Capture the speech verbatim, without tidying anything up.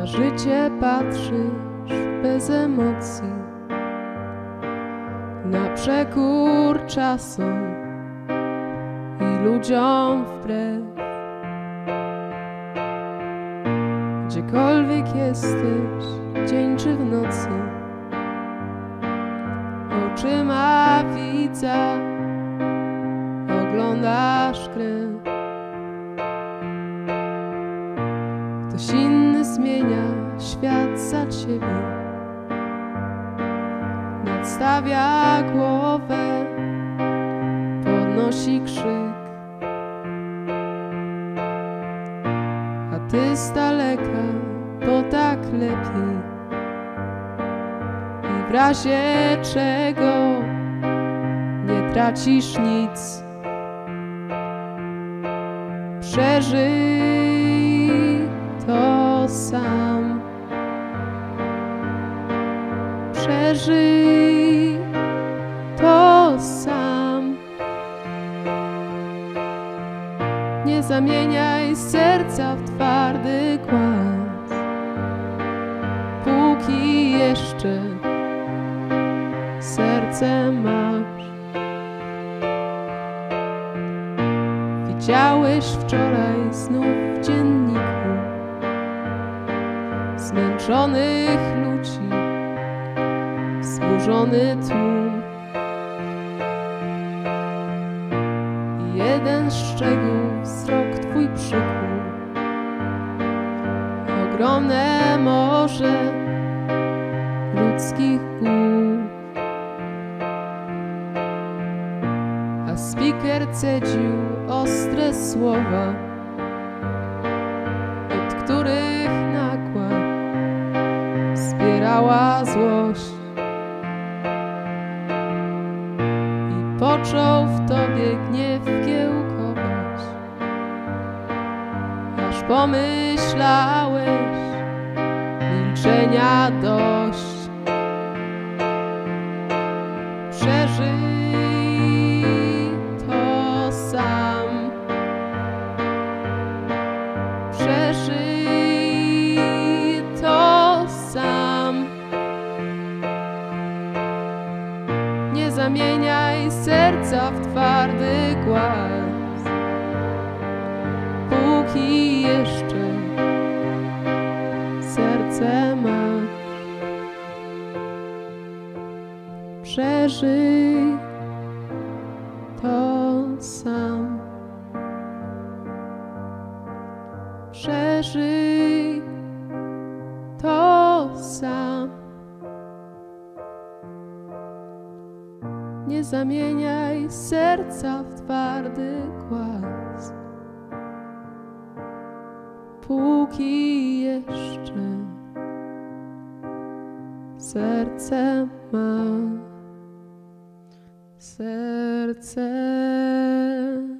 życie patrzysz bez emocji, na przekór czasom i ludziom wbrew. Gdziekolwiek jesteś, dzień czy w nocy, oczyma widza oglądasz grę. Ktoś inny zmienia świat za ciebie, nadstawia głowę, podnosi krzyk, a ty z daleka, bo tak lepiej i w razie czego nie tracisz nic. Przeżyj to sam, przeżyj to sam. Nie zamieniaj serca w twardy głaz, póki jeszcze serce masz. Widziałeś wczoraj znów w dzienniku zmęczonych ludzi, wzburzony tłum. I jeden szczegół wzrok twój przykuł, ogromne morze ludzkich głów. A spiker cedził ostre słowa, od których nagła zbierała złość. I począł w tobie gniew kiełkować, aż pomyślałeś, milczenia dość. Przeżyj to sam, przeżyj to sam. Nie zamieniaj serca w twardy głaz, póki jeszcze serce masz. Przeżyj to sam, przeżyj to sam. Nie zamieniaj serca w twardy głaz, póki jeszcze serce ma. Serce